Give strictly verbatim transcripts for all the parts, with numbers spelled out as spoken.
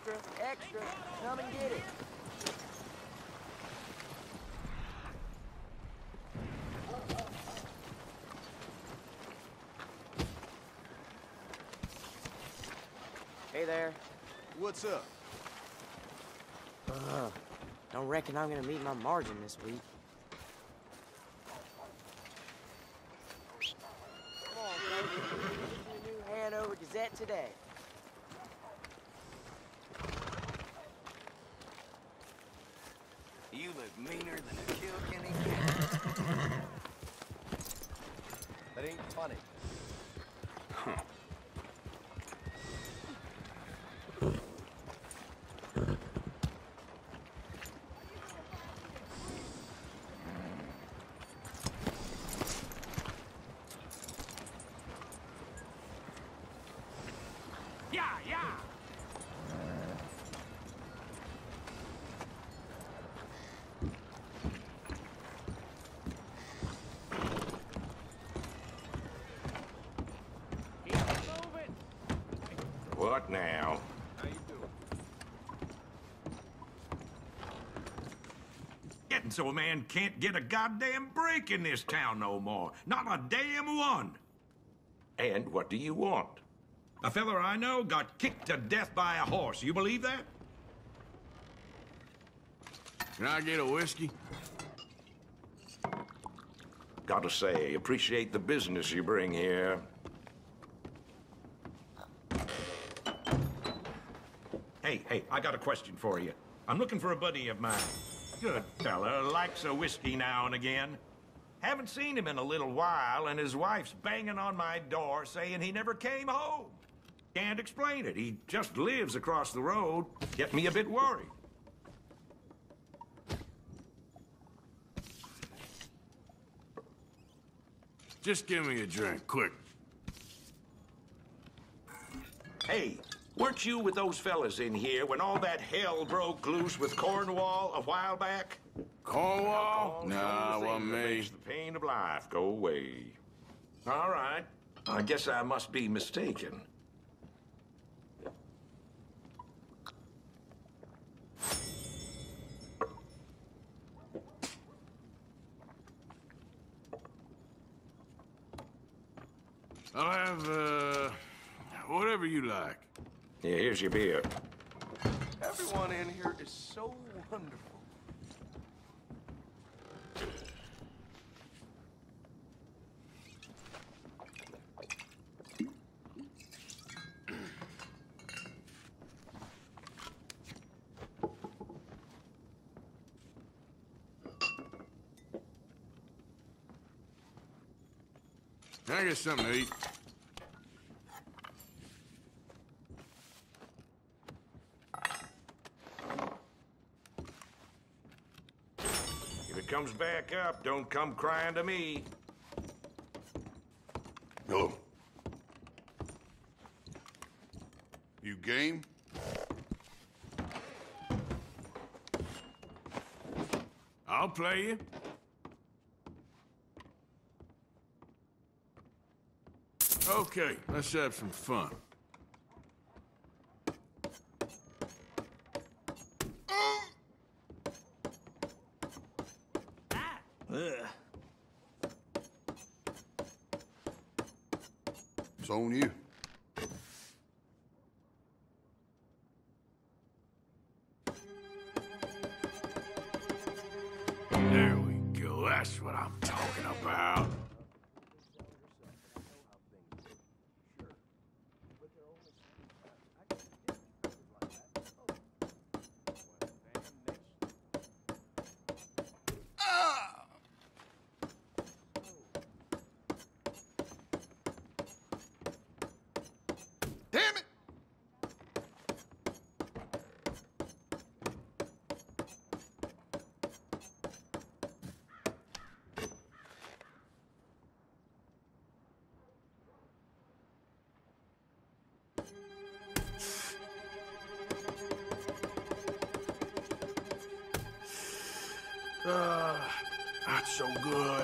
Extra, extra, come and get it. Hey there. What's up? Uh, don't reckon I'm gonna meet my margin this week. Come on, baby. Get the new Hanover Gazette today. You look meaner than a Kilkenny cat. That ain't funny. Huh. Yeah, yeah. What now? How you doing? Getting so a man can't get a goddamn break in this town no more. Not a damn one. And what do you want? A feller I know got kicked to death by a horse. You believe that? Can I get a whiskey? Gotta say, appreciate the business you bring here. Hey, hey, I got a question for you. I'm looking for a buddy of mine. Good fella, likes a whiskey now and again. Haven't seen him in a little while, and his wife's banging on my door saying he never came home. Can't explain it. He just lives across the road. Get me a bit worried. Just give me a drink, quick. Hey, weren't you with those fellas in here when all that hell broke loose with Cornwall a while back? Cornwall? Alcohol's the Nah, only thing wasn't that me. makes the pain of life go away. All right. I guess I must be mistaken. I'll have, uh, whatever you like. Yeah, here's your beer. Everyone in here is so wonderful. Can I get something to eat? If it comes back up, don't come crying to me. Hello. You game? I'll play you. Okay, let's have some fun. It's on you. There we go, that's what I'm talking about. Damn it! Uh, not so good.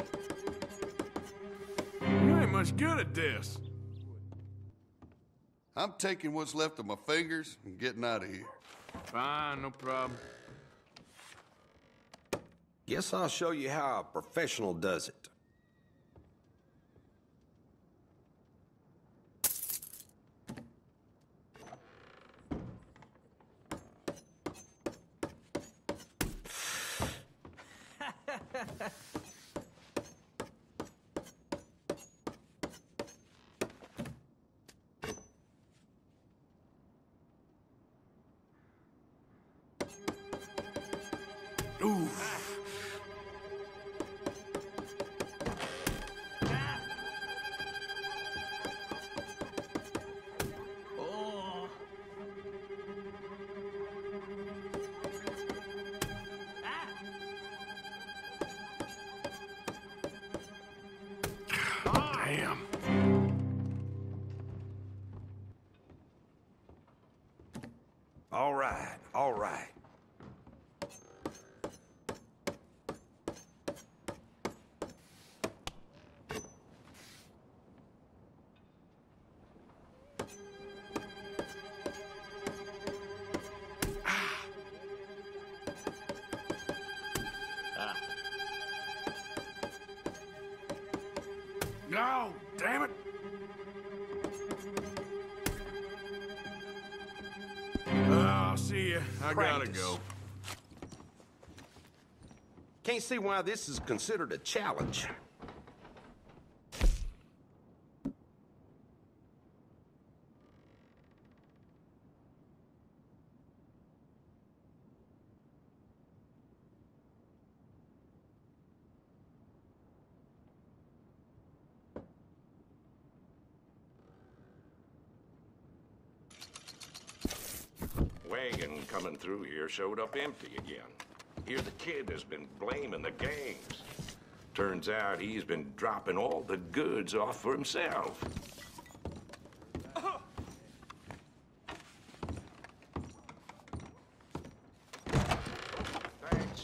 You ain't much good at this. I'm taking what's left of my fingers and getting out of here. Fine, no problem. Guess I'll show you how a professional does it. Damn. All right, all right. No, damn it. I'll see ya. I gotta Practice. go. Can't see why this is considered a challenge. Wagon coming through here showed up empty again. Here the kid has been blaming the gangs. Turns out he's been dropping all the goods off for himself. Thanks.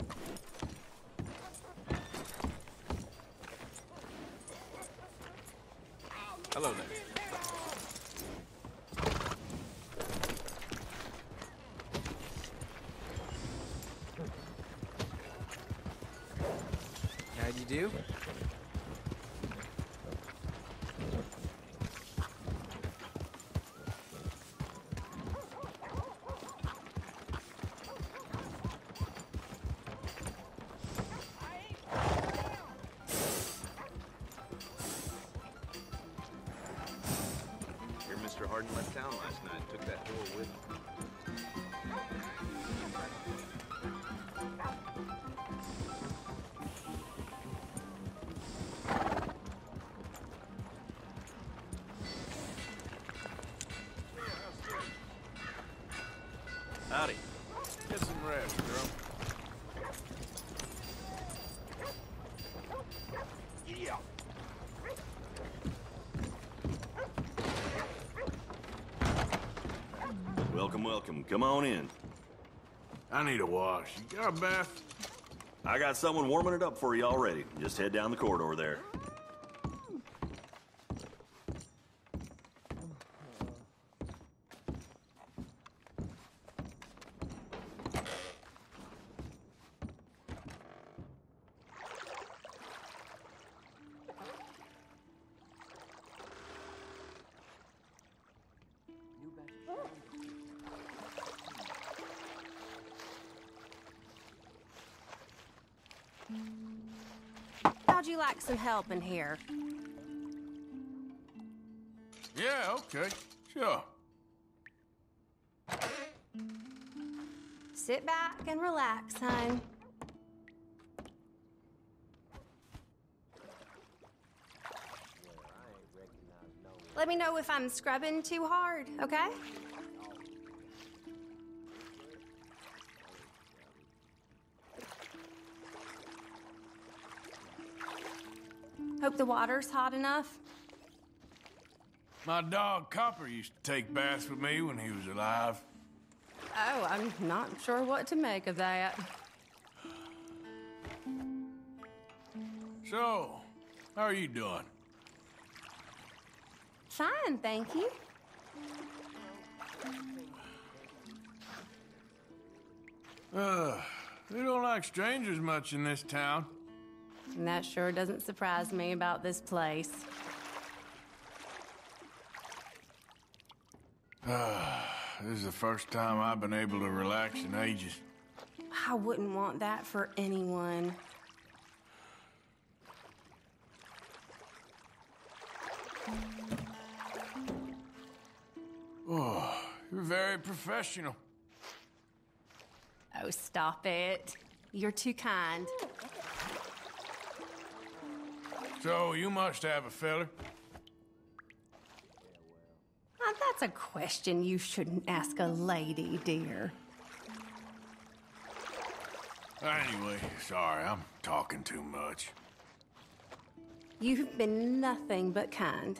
Hello there. How'd you do? Here, Mister Harden left town last night. Took that door with him. Howdy. Get some rest, girl. Yeah. Welcome, welcome. Come on in. I need a wash. You got a bath? I got someone warming it up for you already. Just head down the corridor there. How'd you like some help in here? Yeah, okay. Sure. Sit back and relax, hon. Let me know if I'm scrubbing too hard, okay? Hope the water's hot enough. My dog Copper used to take baths with me when he was alive. Oh, I'm not sure what to make of that. So, how are you doing? Fine, thank you. Uh, they don't like strangers much in this town. And that sure doesn't surprise me about this place. This is the first time I've been able to relax in ages. I wouldn't want that for anyone. Oh, you're very professional. Oh, stop it. You're too kind. So, you must have a fella. Now, that's a question you shouldn't ask a lady, dear. Anyway, sorry, I'm talking too much. You've been nothing but kind.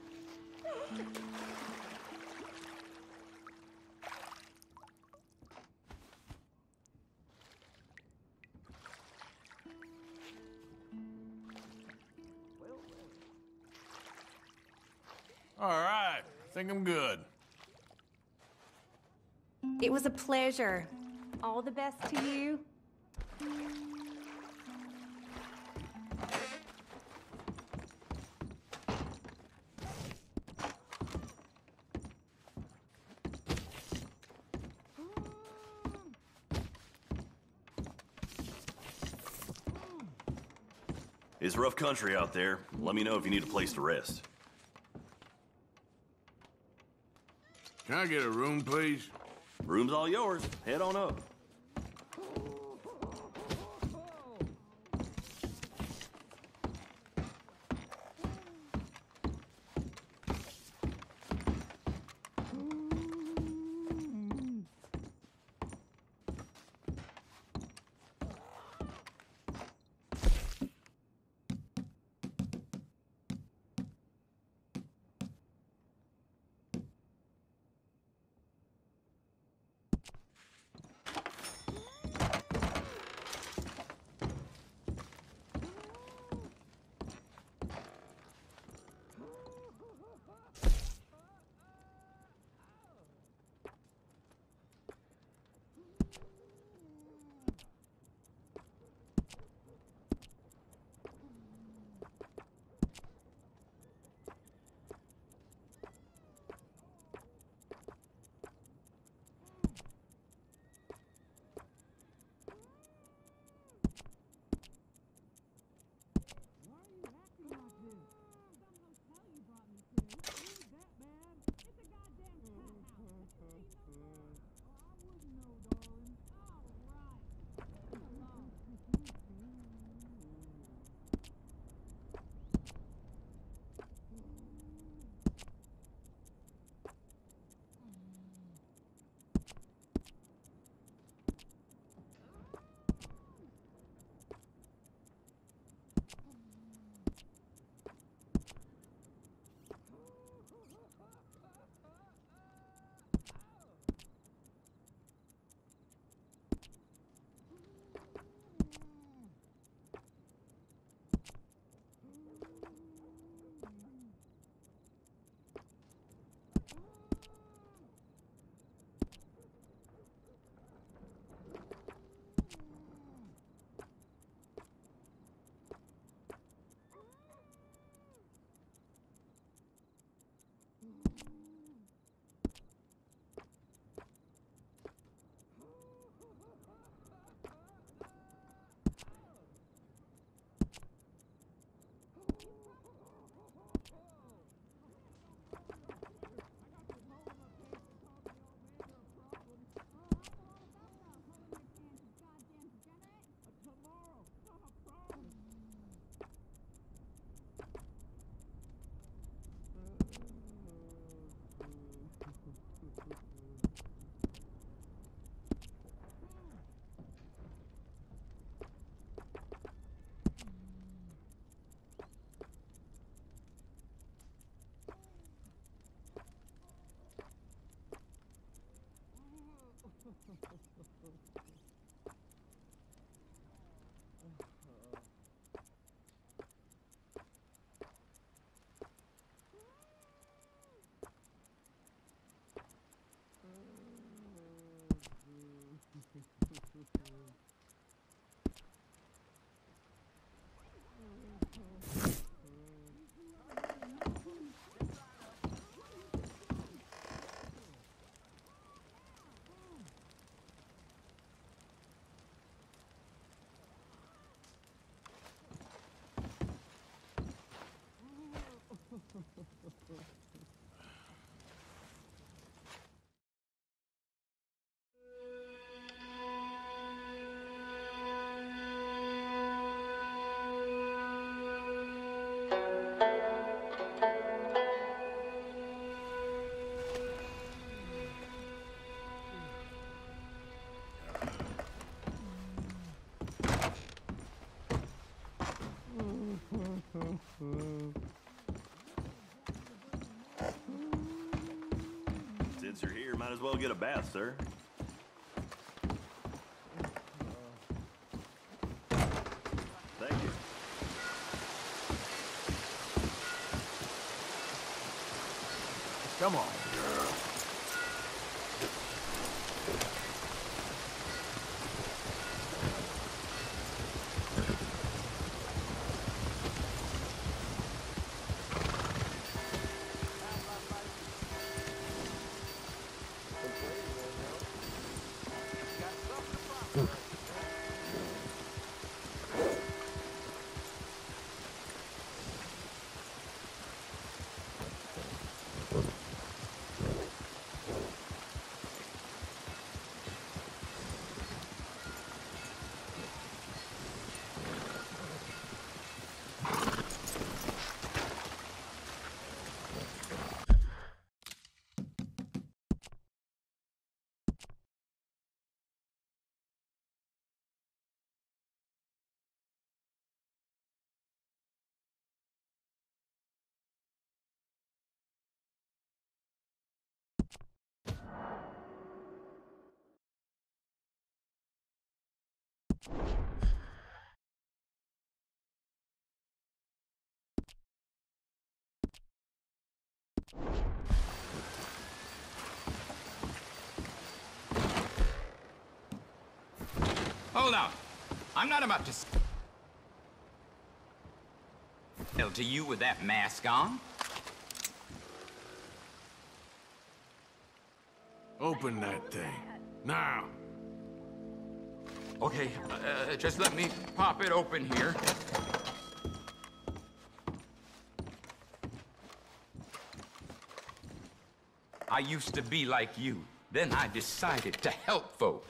All right, I think I'm good. It was a pleasure. All the best to you. It's rough country out there. Let me know if you need a place to rest. Can I get a room, please? Room's all yours. Head on up. Since you're here, might as well get a bath, sir. Thank you. Come on, girl. Hold on. I'm not about to tell to you with that mask on. Open that thing. Now. Okay, uh, just let me pop it open here. I used to be like you. Then I decided to help folk.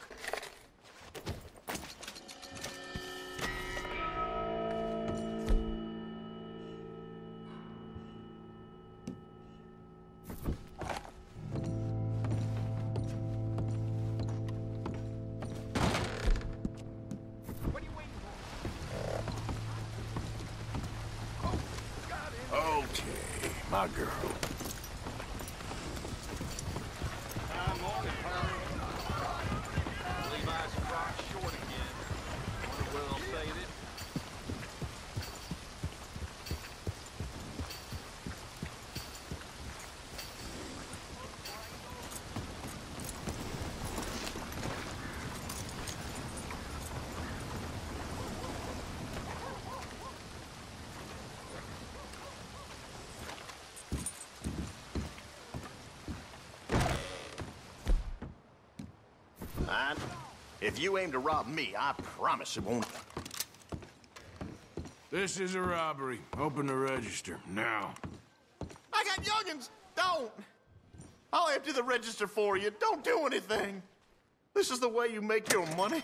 Okay, my girl. If you aim to rob me, I promise it won't. This is a robbery. Open the register, now. I got youngins! Don't! I'll empty the register for you. Don't do anything. This is the way you make your money.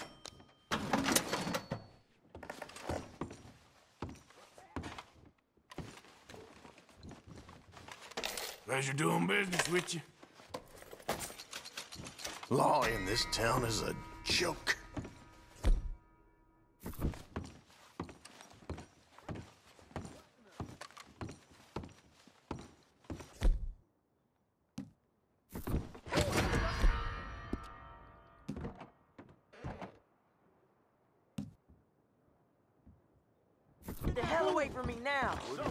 Pleasure doing business with you. Law in this town is a joke. Get the hell away from me now!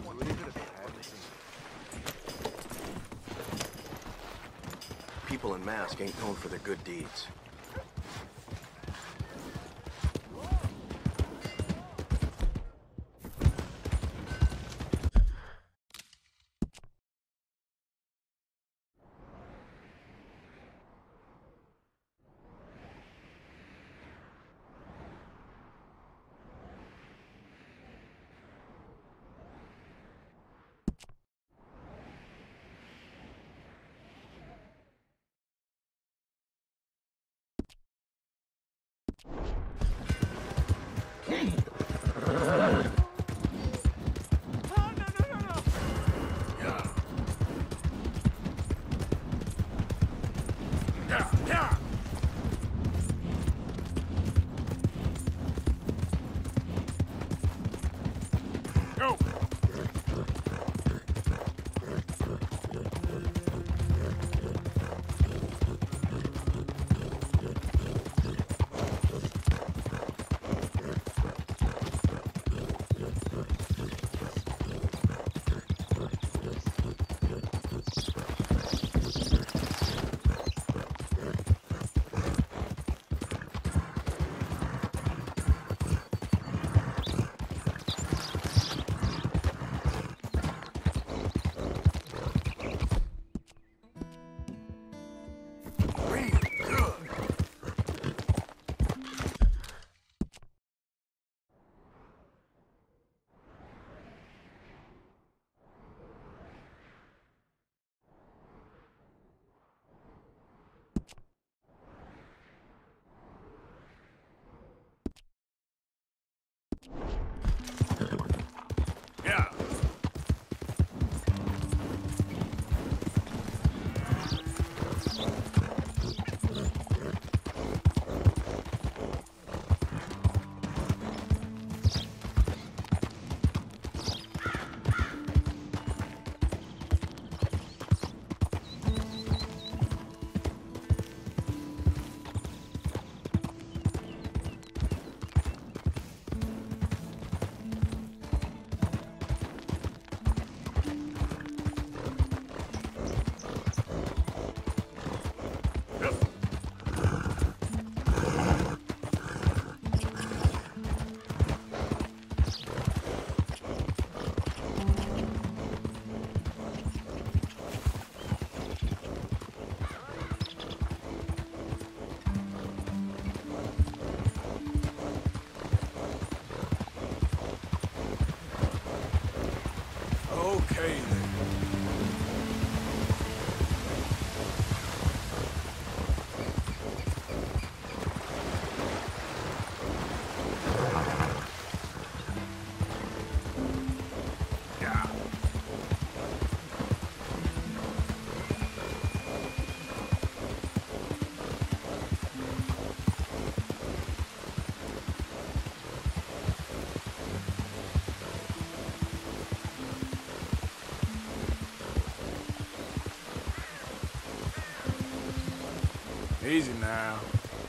People in masks ain't known for their good deeds. Go! Yeah. Okay, then. Yeah. Easy now.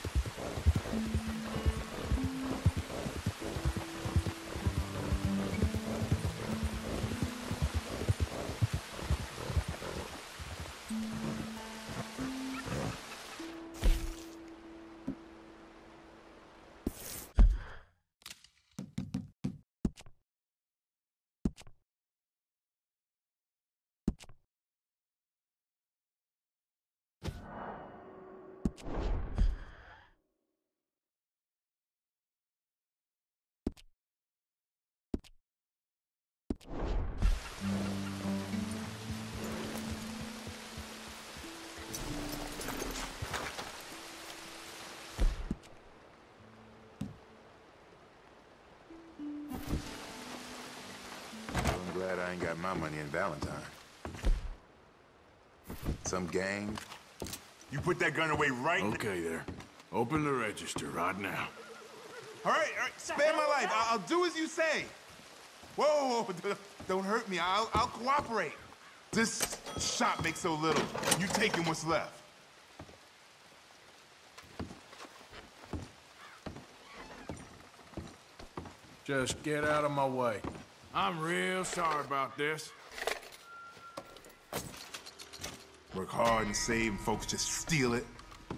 I'm glad I ain't got my money in Valentine. Some gang? You put that gun away right now. Okay, there. Open the register right now. All right, all right. Spare my life. I'll, I'll do as you say. Whoa, whoa, whoa. Don't hurt me. I'll, I'll cooperate. This shop makes so little. You taking what's left. Just get out of my way. I'm real sorry about this. Work hard and save, and folks just steal it.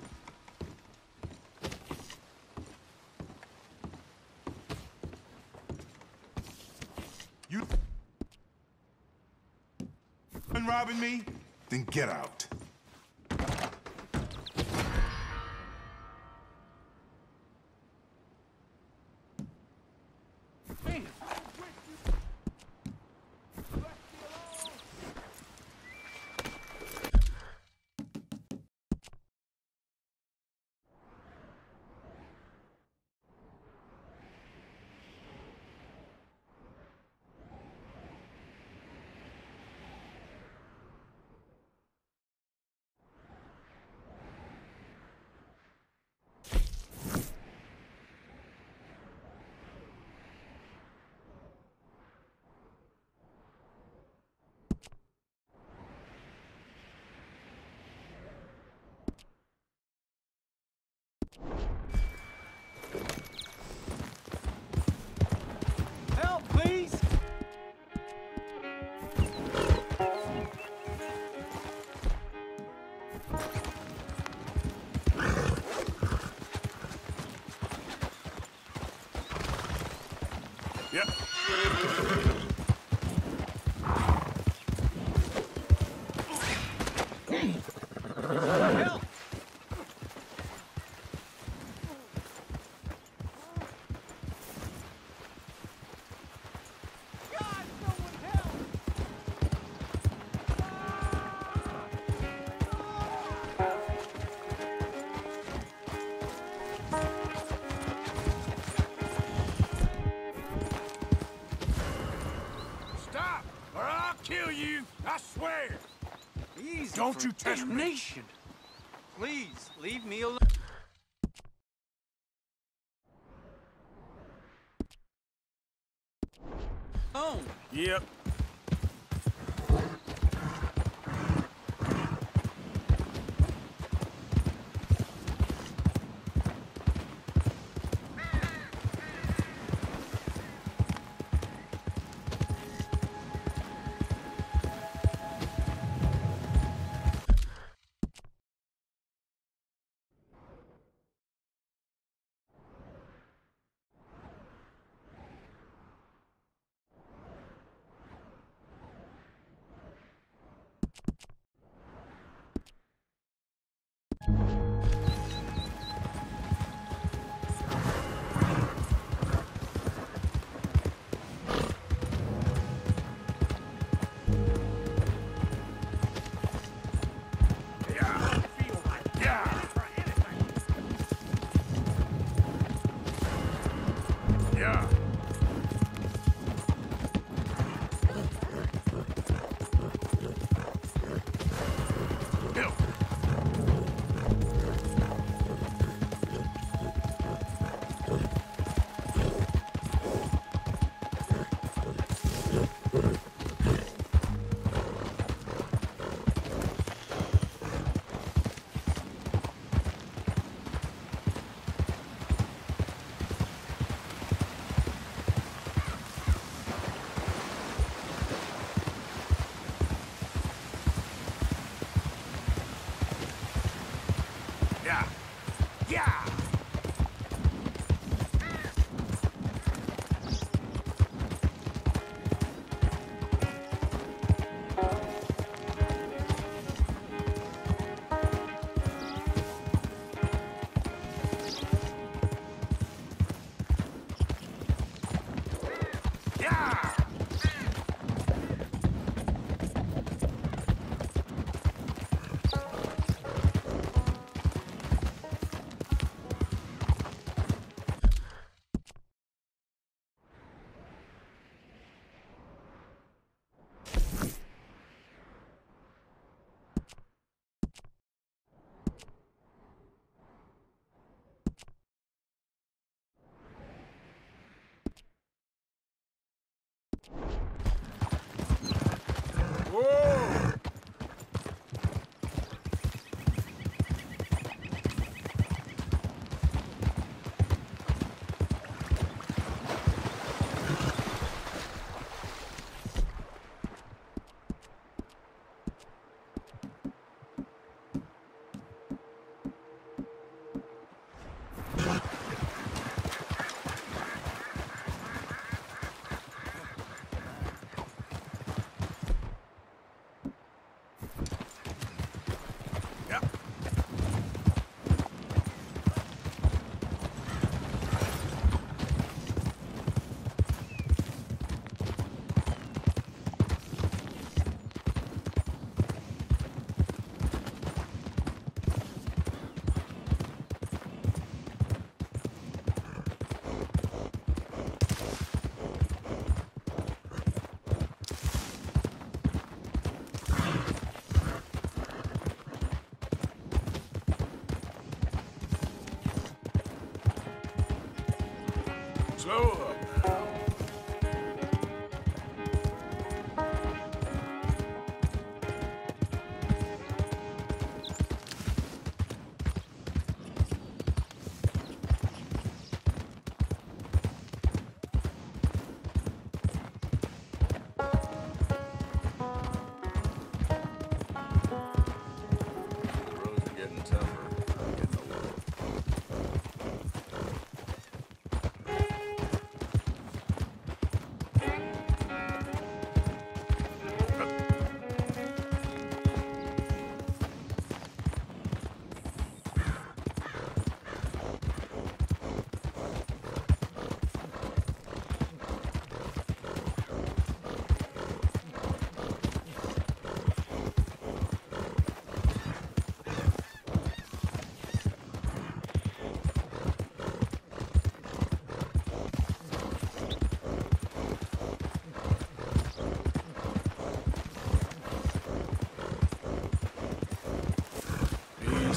You been robbing me? Then get out. Stop, or I'll kill you, I swear! Easy Don't for you test me! damnation. Please, leave me alone. Oh. Yep. Whoa!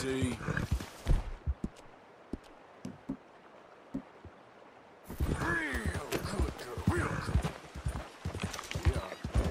Easy. Real good, girl. Real good. Yeah.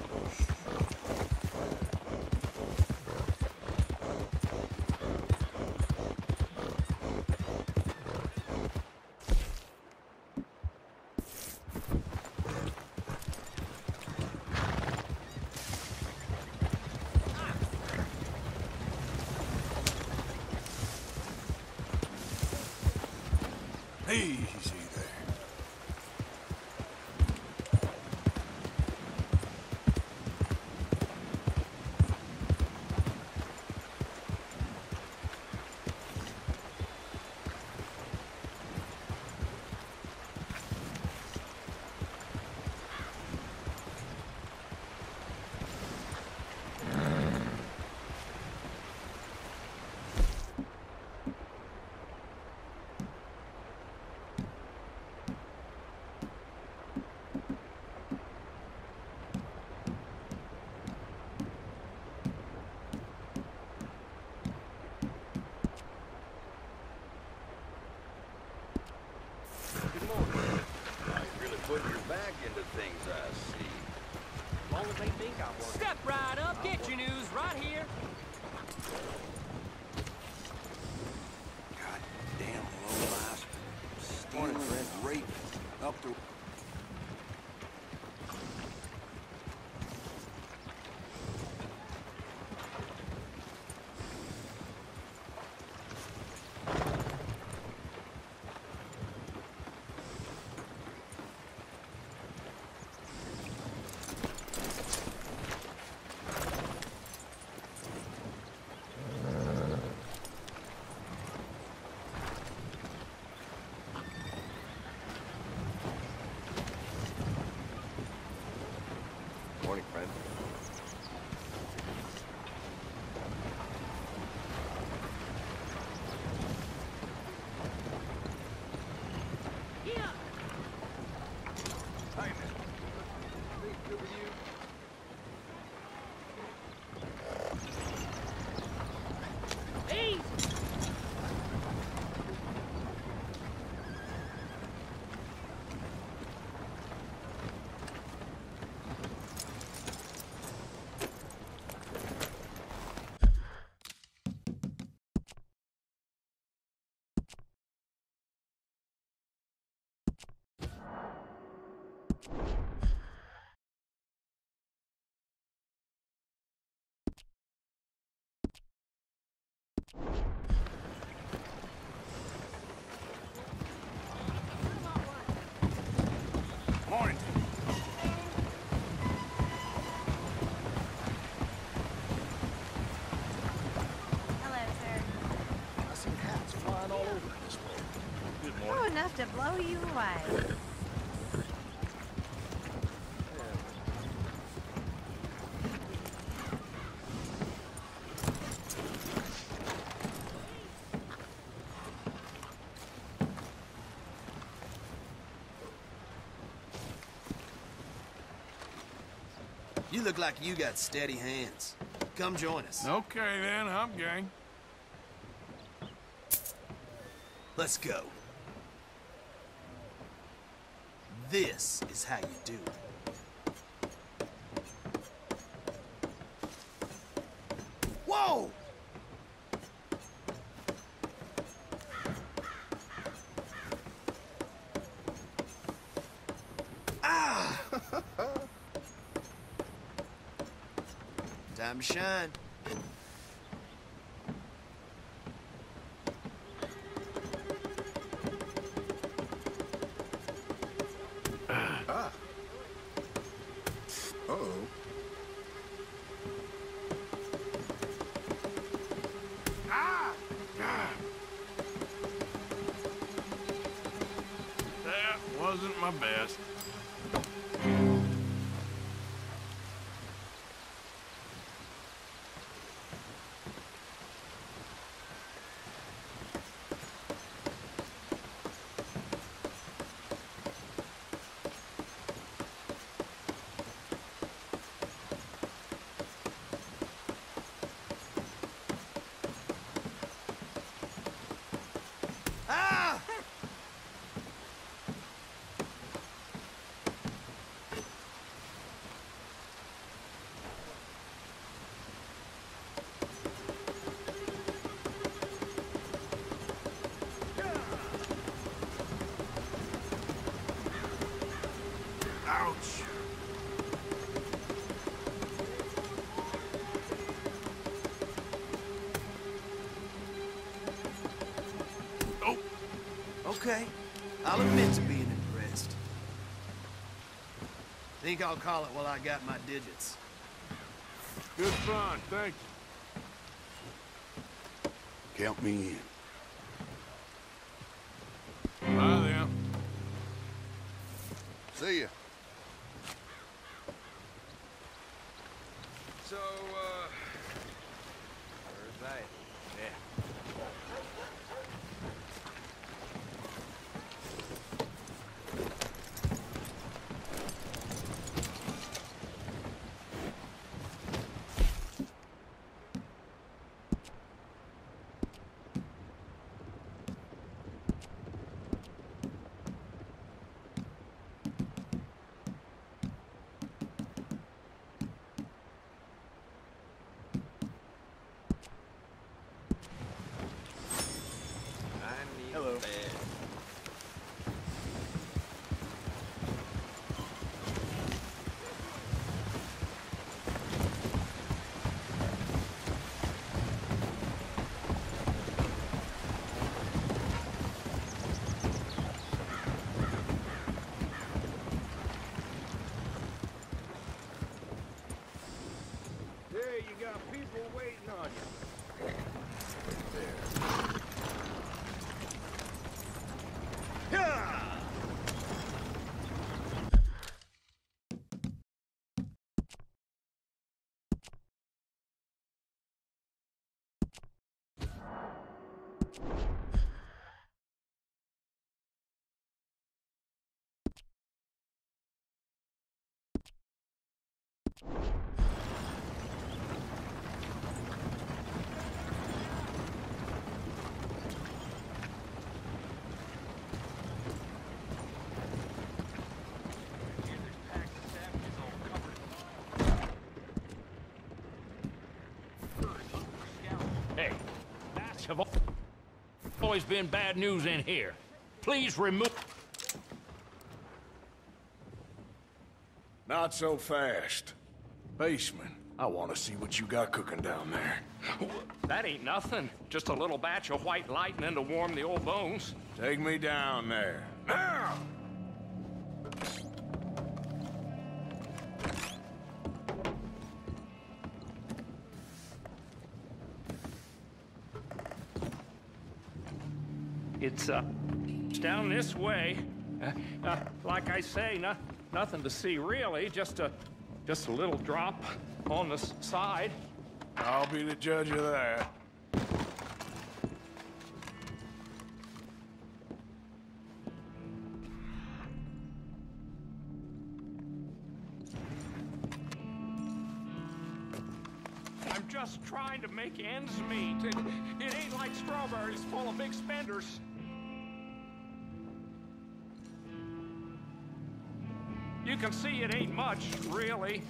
Easy there. Putting your back into things, I see. As long as they think I work. Step right up, get your news right here. God damn low life. Stealing and raping. Up to... Morning, friend. Yeah. Hey, man. Everything good with you? Easy. Morning. Hello, sir. I seen hats flying all over this place. Good Oh, enough to blow you away. You look like you got steady hands. Come join us. Okay, then. I'm gang. Let's go. This is how you do it. Whoa! Ah! Time to shine. Ah. Uh-oh. Ah! God. That wasn't my best. Okay, I'll admit to being impressed. Think I'll call it while I got my digits. Good fun, thank you. Count me in. Bye, then. See ya. So, uh... where's that? Yeah. Hello. There, you got people waiting on you. Have always been bad news in here. Please remove... Not so fast. Baseman, I want to see what you got cooking down there. That ain't nothing. Just a little batch of white lightning to warm the old bones. Take me down there. Now! It's, uh, it's down this way. Uh, uh, like I say, no, nothing to see really, just a, just a little drop on the s side. I'll be the judge of that. I'm just trying to make ends meet. It, it ain't like strawberries full of big spenders. You can see it ain't much, really.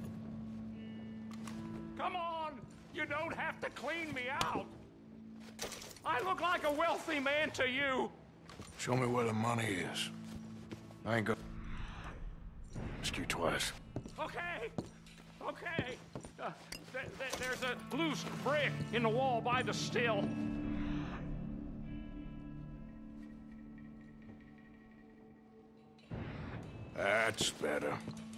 Come on! You don't have to clean me out! I look like a wealthy man to you! Show me where the money is. I ain't gonna ask you twice. Okay! Okay! Uh, th th there's a loose brick in the wall by the still. That's better.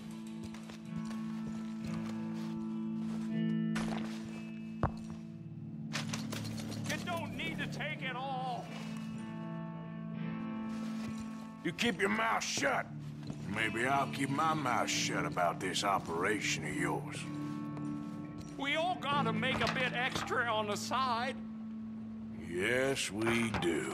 You don't need to take it all. You keep your mouth shut. Maybe I'll keep my mouth shut about this operation of yours. We all gotta make a bit extra on the side. Yes, we do.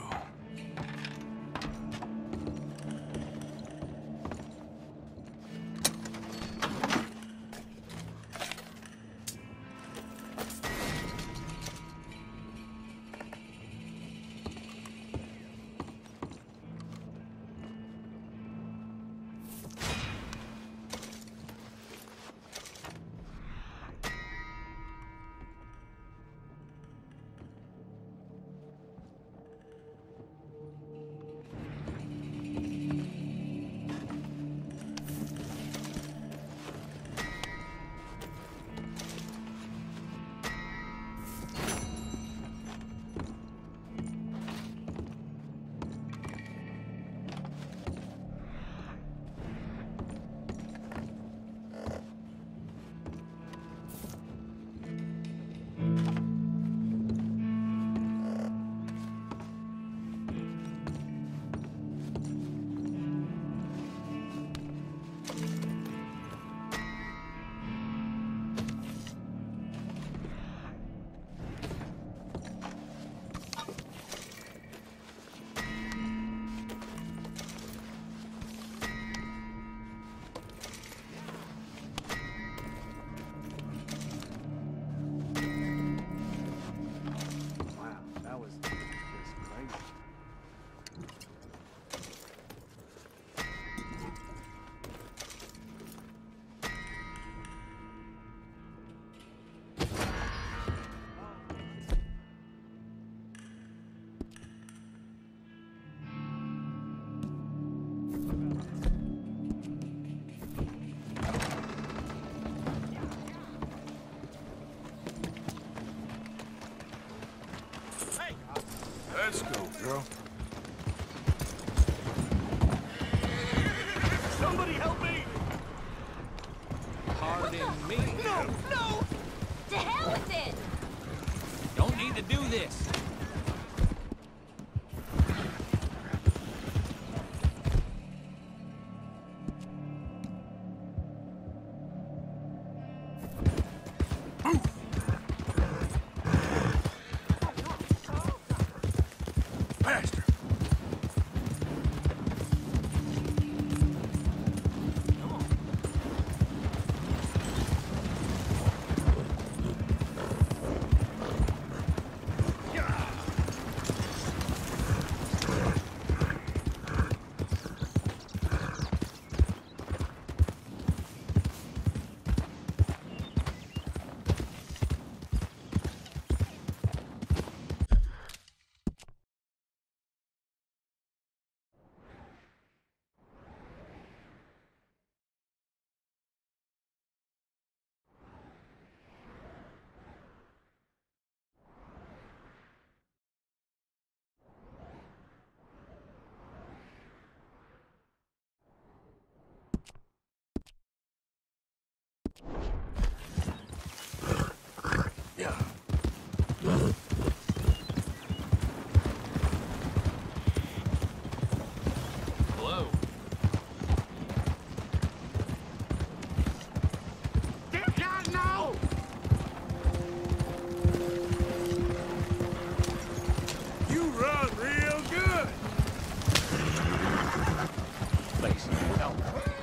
Pardon me. No, no! To hell with it! Don't need to do this. Hello. Dear God, no! You run real good. Please, help.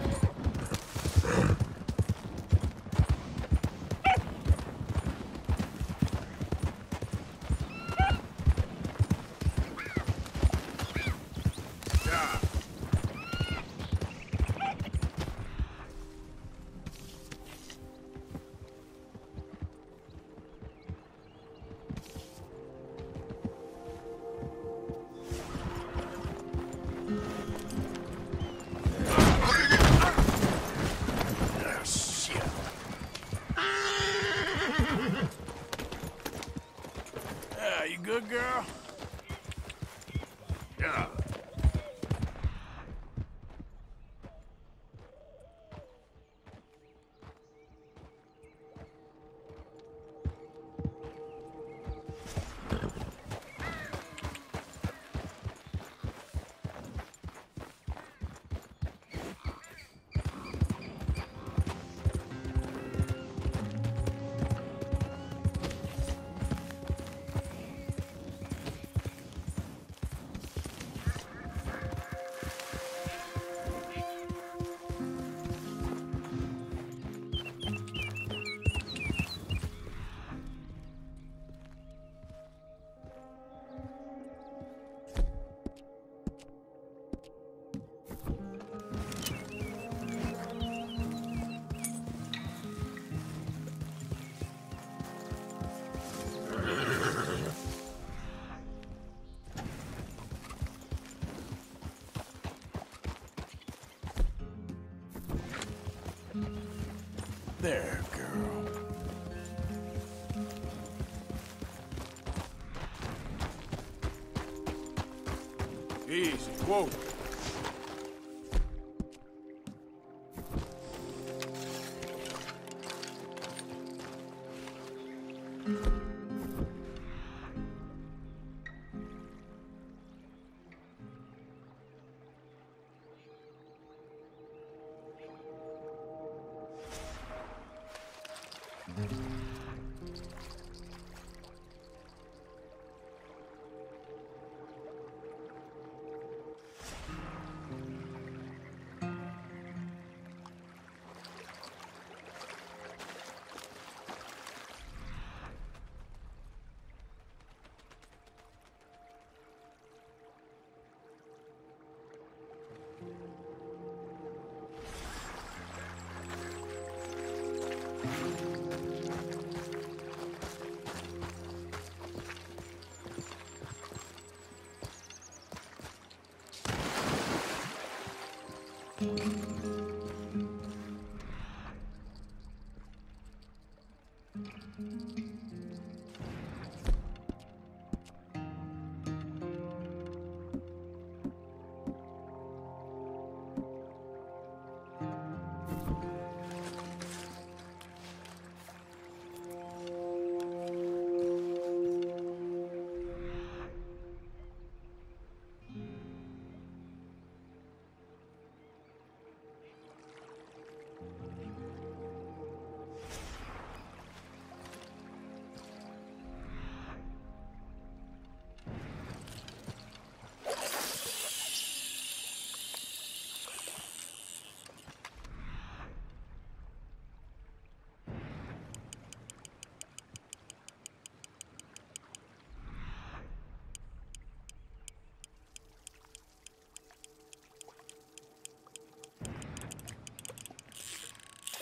Yeah, you good, girl? Yeah. There, girl. Easy. Whoa.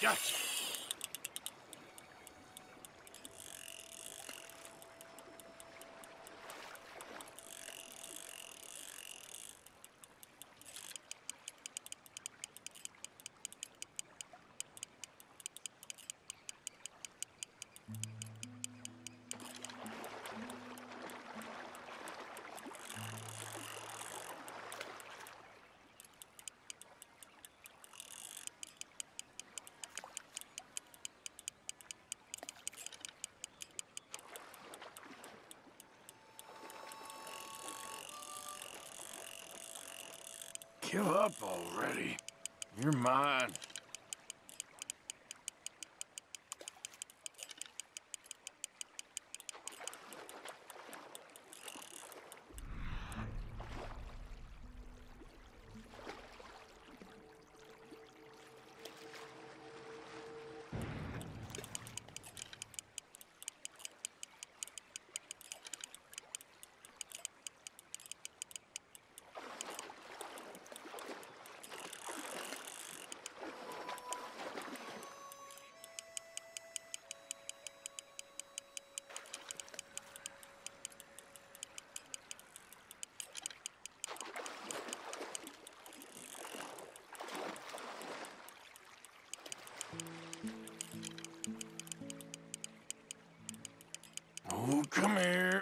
Gotcha. Give up already. You're mine. Oh, come here.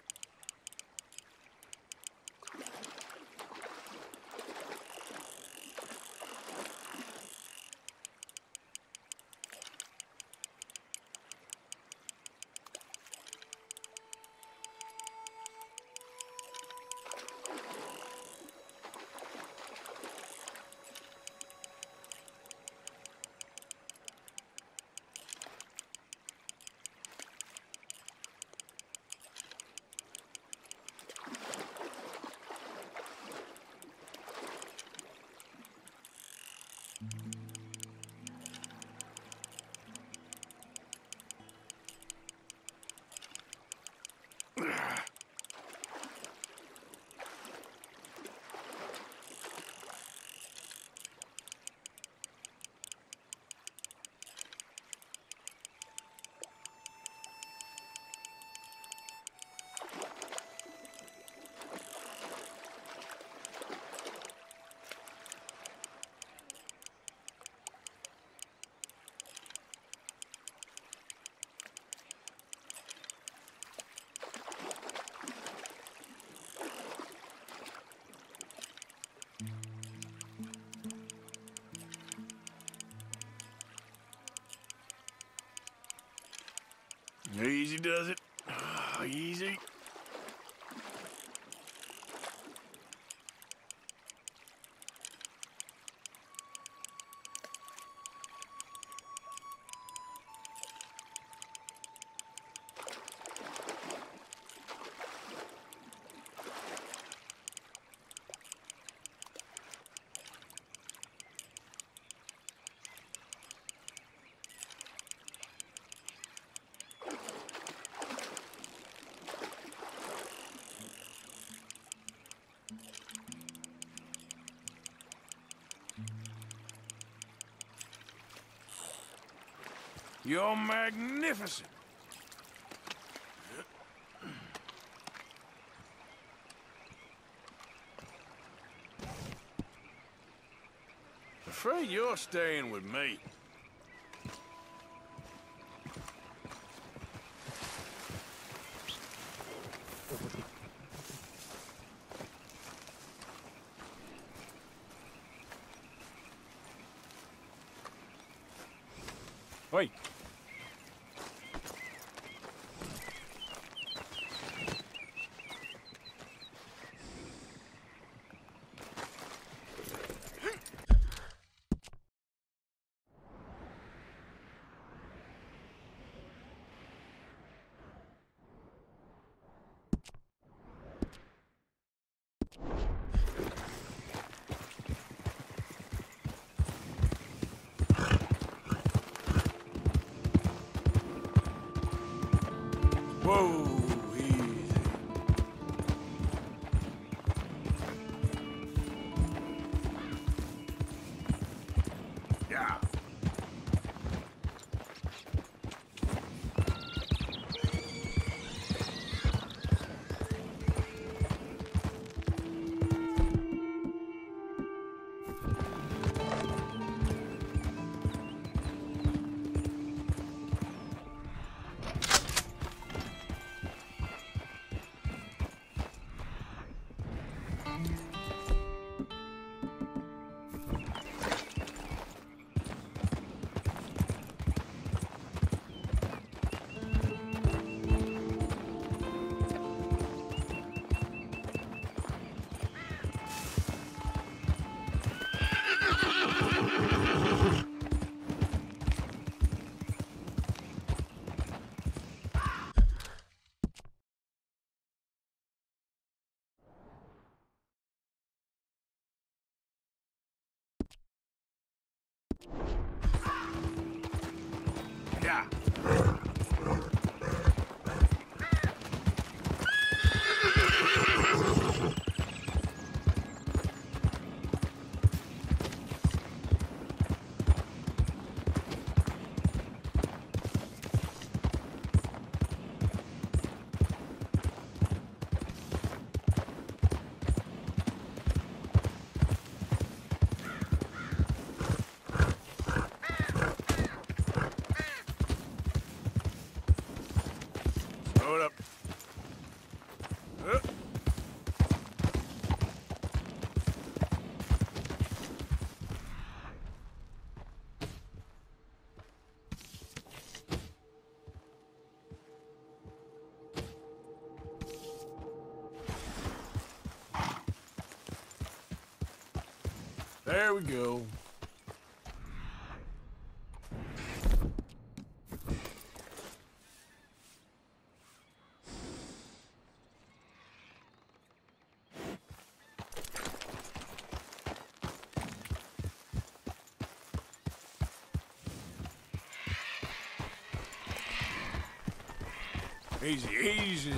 Easy does it. Oh, easy. You're magnificent. Afraid you're staying with me. Wait. Whoa, easy. Yeah. Yeah. Hold up. Uh. There we go. Easy, easy.